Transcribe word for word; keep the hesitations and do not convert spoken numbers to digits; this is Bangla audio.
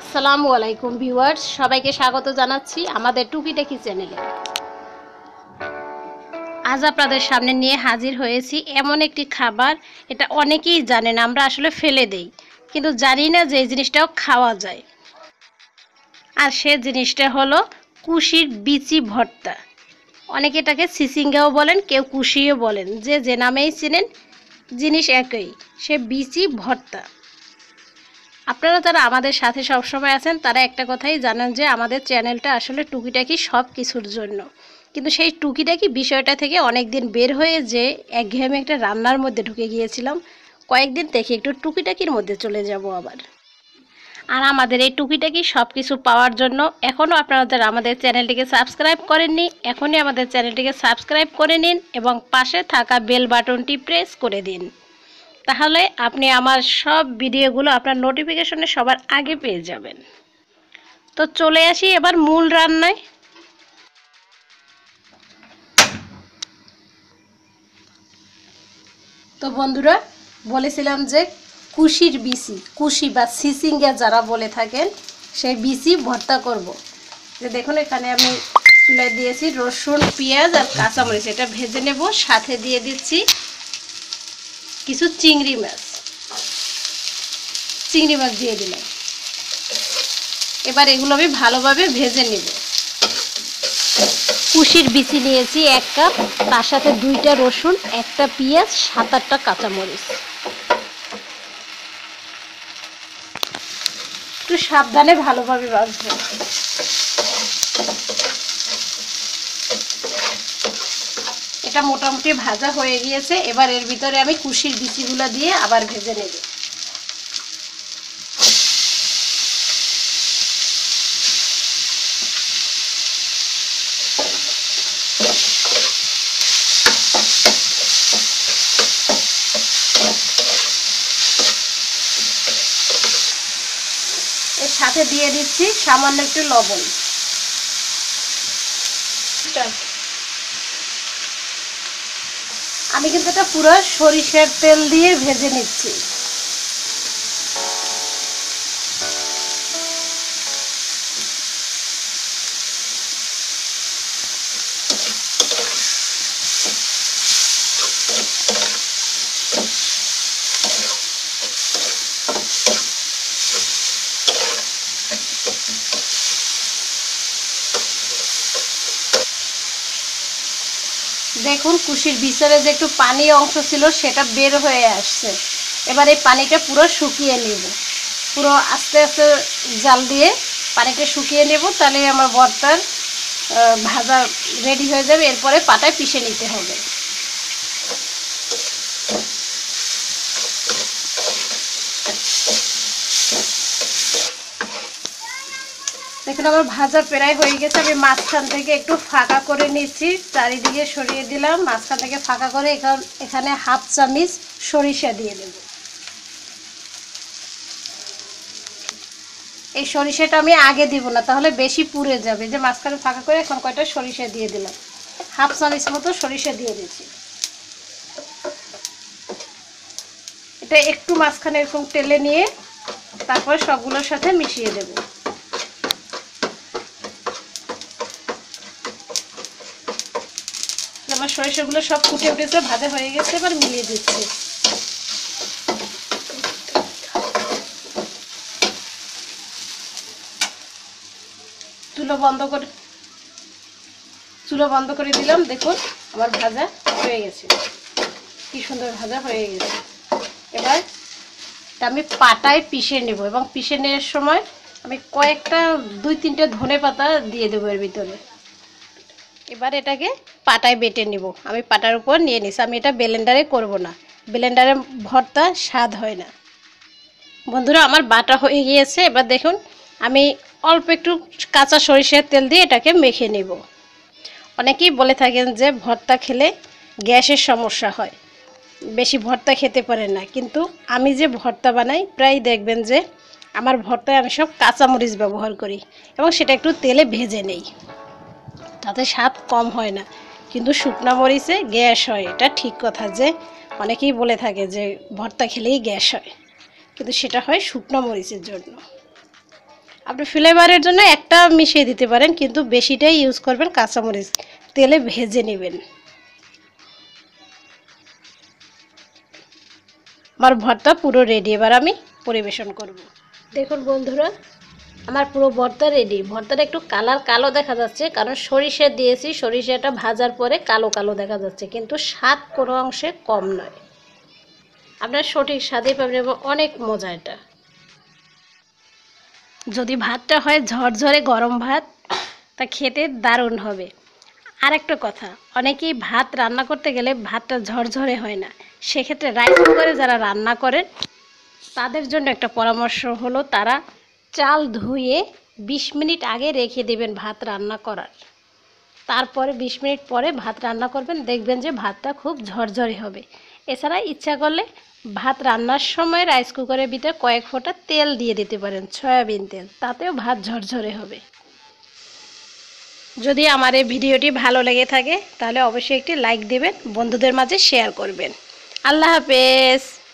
আসসালামু আলাইকুম ভিউয়ার্স, সবাইকে স্বাগত জানাচ্ছি আমাদের টুকিটাকি চ্যানেলে। আজ আপনাদের সামনে নিয়ে হাজির হয়েছি এমন একটি খাবার, এটা অনেকেই জানেন, আমরা আসলে ফেলে দেই, কিন্তু জানি না যে এই জিনিসটাও খাওয়া যায়। আর সে জিনিসটা হলো কুশির বিচি ভর্তা। অনেকে এটাকে সিসিঙ্গাও বলেন, কেউ কুশিও বলেন, যে যে নামেই চেনেন জিনিস একই, সে বিচি ভর্তা। আপনারা যারা আমাদের সাথে সবসময় আছেন তারা একটা কথাই জানেন যে আমাদের চ্যানেলটা আসলে টুকিটাকি সব কিছুর জন্য, কিন্তু সেই টুকিটাকি বিষয়টা থেকে অনেক দিন বের হয়ে যে একঘেয়েমি একটা রান্নার মধ্যে ঢুকে গিয়েছিলাম, কয়েকদিন থেকে একটু টুকিটাকির মধ্যে চলে যাব আবার। আর আমাদের এই টুকিটাকি সব কিছু পাওয়ার জন্য এখনও আপনারা যারা আমাদের চ্যানেলটিকে সাবস্ক্রাইব করেননি, এখনই আমাদের চ্যানেলটিকে সাবস্ক্রাইব করে নিন এবং পাশে থাকা বেল বাটনটি প্রেস করে দিন, তাহলে আপনি আমার সব ভিডিওগুলো আপনার নোটিফিকেশনে সবার আগে পেয়ে যাবেন। তো চলে আসি এবার মূল রান্নায়। তো বন্ধুরা, বলেছিলাম যে কুশির বিচি, কুশি বা সিসিঙ্গা যারা বলে থাকেন, সেই বিচি ভর্তা করব। যে দেখুন এখানে আমি চুলায় দিয়েছি রসুন, পেঁয়াজ আর কাঁচামরিচ, এটা ভেজে নেব। সাথে দিয়ে দিচ্ছি কিছু চিংড়ি মাছ, চিংড়ি মাছ দিয়ে দিলাম। এবার এগুলো আমি ভালোভাবে ভেজে নেব। কুশির বিচি নিয়েছি এক কাপ, তার সাথে দুইটা রসুন, একটা পেঁয়াজ, সাত আটটা কাঁচামরিচ। একটু সাবধানে ভালোভাবে ভাজবো। এটা মোটামুটি ভাজা হয়ে গিয়েছে। এবার এর ভিতরে আমি কুশির বিচিগুলো দিয়ে আবার ভেজে নেব। এর সাথে দিয়ে দিচ্ছি সামান্য একটু লবণ। আমি কিন্তু এটা পুরো সরিষার তেল দিয়ে ভেজে নিচ্ছি। দেখুন কুশির ভিতরে যে একটু পানি অংশ ছিল সেটা বের হয়ে আসছে। এবার এই পানিটা পুরো শুকিয়ে নেব, পুরো আস্তে আস্তে জাল দিয়ে পানিটা শুকিয়ে নেব, তাহলে আমার ভর্তার ভাজা রেডি হয়ে যাবে। এরপরে পাটায় পিষে নিতে হবে। দেখুন আমার ভাজা প্রায় হয়ে গেছে। আমি মাঝখান থেকে একটু ফাঁকা করে নিচ্ছি, চারিদিকে সরিয়ে দিলাম। মাঝখান থেকে ফাঁকা করে এখন এখানে হাফ চামচ সরিষা দিয়ে দেব। এই সরিষাটা আমি আগে দিব না, তাহলে বেশি পুড়ে যাবে। যে মাঝখানে ফাঁকা করে এখন কয়টা সরিষা দিয়ে দিলাম, হাফ চামচ মতো সরিষা দিয়ে দিচ্ছি। এটা একটু মাঝখানে এরকম তেলে নিয়ে তারপরে সবগুলোর সাথে মিশিয়ে দেব। আমার সরিষাগুলো সব ফুটে উঠেছে, ভাজা হয়ে গেছে। এবার মিলিয়ে দিচ্ছি। চুলো বন্ধ করে চুলো বন্ধ করে দিলাম। দেখুন আমার ভাজা হয়ে গেছে, কি সুন্দর ভাজা হয়ে গেছে। এবার আমি পাটায় পিষে নেব এবং পিষে নেওয়ার সময় আমি কয়েকটা দুই তিনটে ধনে পাতা দিয়ে দেবো এর ভিতরে। এবার এটাকে পাটায় বেটে নিব। আমি পাটার উপর নিয়ে নিছি। আমি এটা ব্লেন্ডারে করব না, ব্লেন্ডারে ভর্তা স্বাদ হয় না। বন্ধুরা আমার বাটা হয়ে গিয়েছে। এবার দেখুন আমি অল্প একটু কাঁচা সরিষার তেল দিয়ে এটাকে মেখে নেব। অনেকেই বলে থাকেন যে ভর্তা খেলে গ্যাসের সমস্যা হয়, বেশি ভর্তা খেতে পারেন না, কিন্তু আমি যে ভর্তা বানাই প্রায় দেখবেন যে আমার ভর্তায় আমি সব কাঁচামরিচ ব্যবহার করি এবং সেটা একটু তেলে ভেজে নেই, তাতে স্বাদ কম হয় না। কিন্তু শুকনো মরিচে গ্যাস হয়, এটা ঠিক কথা। যে অনেকেই বলে থাকে যে ভর্তা খেলেই গ্যাস হয়, কিন্তু সেটা হয় শুকনো মরিচের জন্য। আপনি ফ্লেভারের জন্য একটা মিশিয়ে দিতে পারেন, কিন্তু বেশিটাই ইউজ করবেন কাঁচামরিচ, তেলে ভেজে নেবেন। আমার ভর্তা পুরো রেডি, এবার আমি পরিবেশন করব। দেখুন বন্ধুরা, আমার পুরো ভর্তা রেডি। ভর্তাটা একটু কালার কালো দেখা যাচ্ছে, কারণ সরিষা দিয়েছি, সরিষাটা ভাজার পরে কালো কালো দেখা যাচ্ছে, কিন্তু স্বাদ কোনো অংশে কম নয়। আপনার সঠিক স্বাদে পাবেন এবং অনেক মজা এটা। যদি ভাতটা হয় ঝরঝরে গরম ভাত, তা খেতে দারুণ হবে। আর একটা কথা, অনেকেই ভাত রান্না করতে গেলে ভাতটা ঝরঝরে হয় না, সেক্ষেত্রে রাইস কুকারে যারা রান্না করেন তাদের জন্য একটা পরামর্শ হলো, তারা চাল ধুয়ে বিশ মিনিট আগে রেখে দেবেন ভাত রান্না করার, তারপরে বিশ মিনিট পরে ভাত রান্না করবেন, দেখবেন যে ভাতটা খুব ঝরঝরে হবে। এছাড়া ইচ্ছা করলে ভাত রান্নার সময় রাইস কুকারের ভিতরে কয়েক ফোঁটা তেল দিয়ে দিতে পারেন, সয়াবিন তেল, তাতেও ভাত ঝরঝরে হবে। যদি আমার এই ভিডিওটি ভালো লেগে থাকে তাহলে অবশ্যই একটি লাইক দেবেন, বন্ধুদের মাঝে শেয়ার করবেন। আল্লাহ হাফেজ।